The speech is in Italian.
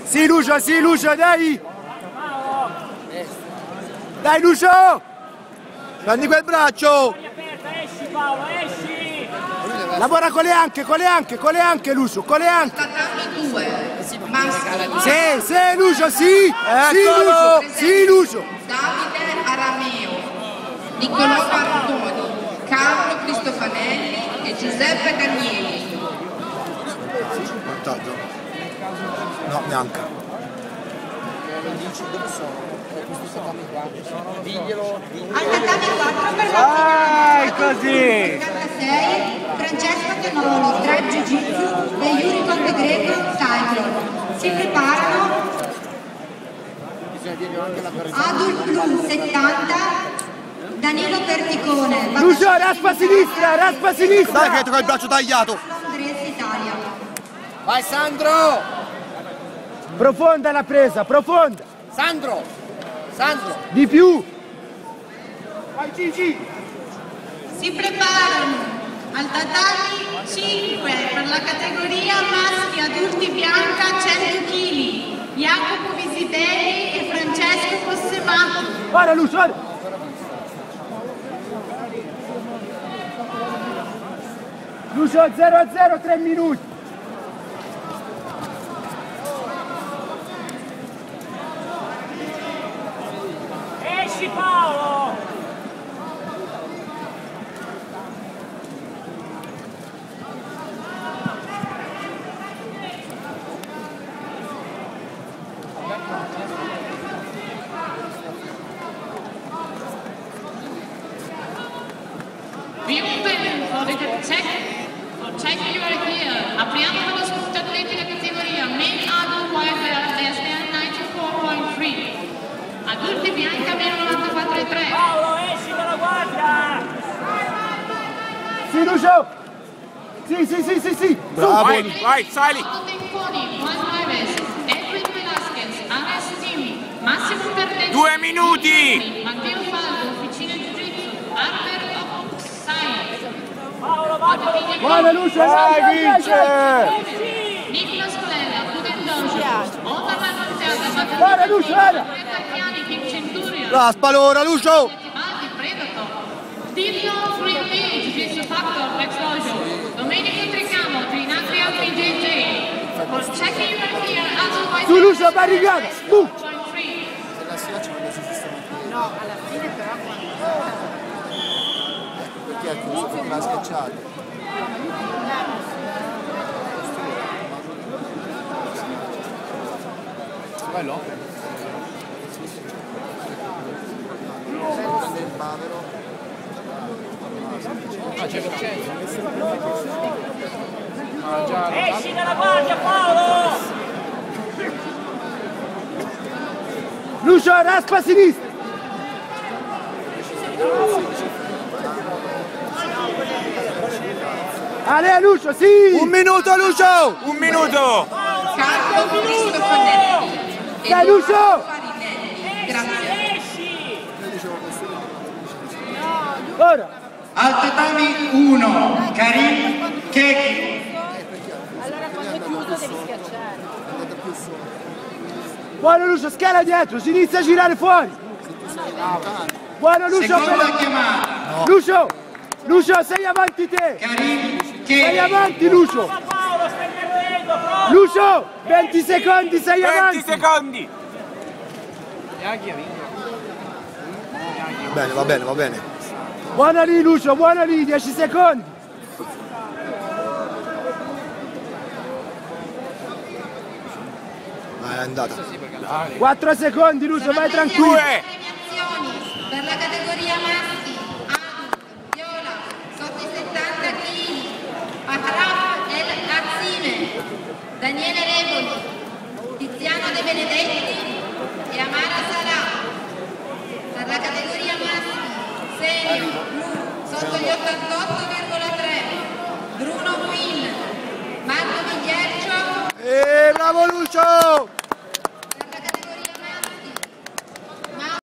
Sì Lucio, dai! Dai Lucio! Prendi quel braccio! Esci Paolo, esci! Lavora con le anche Lucio, con le anche! Tatami 2, Maschio. Sì Lucio, sì! Sì Lucio! Davide Arameo, Niccolò Bardoni, Carlo Cristofanelli e Giuseppe Danieli. Vantaggio. No, neanche. Dove sono? Questo tatami qua. Diglielo. Al tatami 4 per la Così! 56, Francesco Tenolo, 3 Jiu-Jitsu e Yuri Montegreco, Cyclone. Si preparano Adul Plum 70, Danilo Perticone. Lucio, raspa a sinistra! Dai che ho il braccio tagliato! Andres Italia. Vai Sandro! Profonda la presa, profonda! Sandro! Di più! Vai Gigi! Si preparano al tatami 5 per la categoria maschi adulti bianca 100 kg, Jacopo Visitelli e Francesco Fossemato. Guarda Lucio, guarda! Lucio 0-0, 3 minuti! Esci Paolo! We open for the check you are here. Apriamo per lo spuntatletica categoria Men Adult Welfare less than 94.3. Adulti bianca meno 94,3. Paolo, esci dalla guardia! Sì Lucio! Sì! Bravo! Vai, Sali! Golden Pony, Juan Neves, Edwin Velasquez, Ares Team, Massimo Perdente. 2 minuti! Matteo Faldo, Officina Jiu-Jitsu, Arthur Sai. Paolo, vai! Guarda Lucio, dai, vince! Nicola Scolella, Puden Donjo, Omar Mannunziata, Guarda Lucio, guarda! King Centurion. Raspalora Lucio! Baldi, Predator, Stilio, Free Jiu-Jitsu Factor, Rex Dojo, Domenico Tricamo, Trinatri Altri JJ, for checking your here, otherwise... Su Lucio, barricata! Della sera ci voglio sistemare. No, alla fine però Perché ha chiuso perché l'ha schiacciato. Bello? Il bavero. C'è Vincenzo. Esci dalla guardia Paolo! Lucio, raspa a sinistra! Ale Lucio, sì! 1 minuto Lucio! 1 minuto! Carlo Cristofanelli e Dai, Lucio! Domenico Farinelli. Grazie. Esci! Ora! Al tatami 1, Karim Keki. allora quando è chiuso devi schiacciare. Buono Lucio, scala dietro, si inizia a girare fuori! Buono Lucio! Seconda chiamata. Lucio, sei avanti te! Karim Sei Keki. avanti Lucio! Paolo, stai perdendo, pronto! Lucio! 20 secondi, sei avanti! 20 secondi! Bene, va bene. Buona lì Lucio, buona lì, 10 secondi! È andata. 4 secondi Lucio, vai tranquillo! 2! Premiazioni per la categoria maschi, adult, viola, sotto i 70 kg, Ahraf El Azzime, Daniele Reboli, Tiziano De Benedetti e Amara Salah. Per la categoria maschi, senior, blu, sotto gli 88,3, Bruno Win, Marco Migliercio. Bravo Lucio!